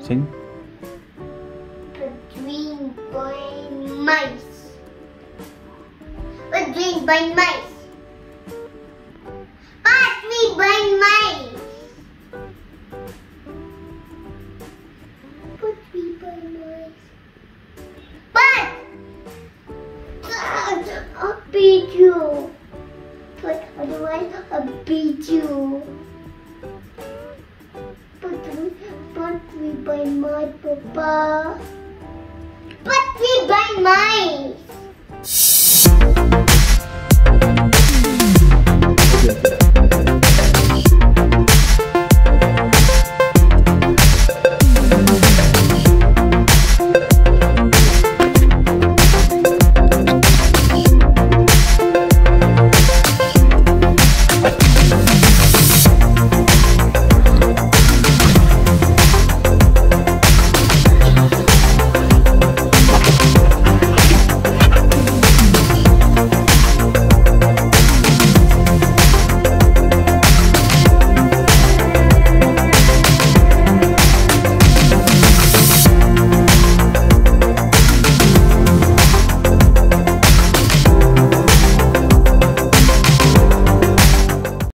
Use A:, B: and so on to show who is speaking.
A: Sing.
B: Between by mice. Between by mice. Between by mice. Between by mice. But I'll beat you. But otherwise I'll beat you. But we by my papa. But we by mice.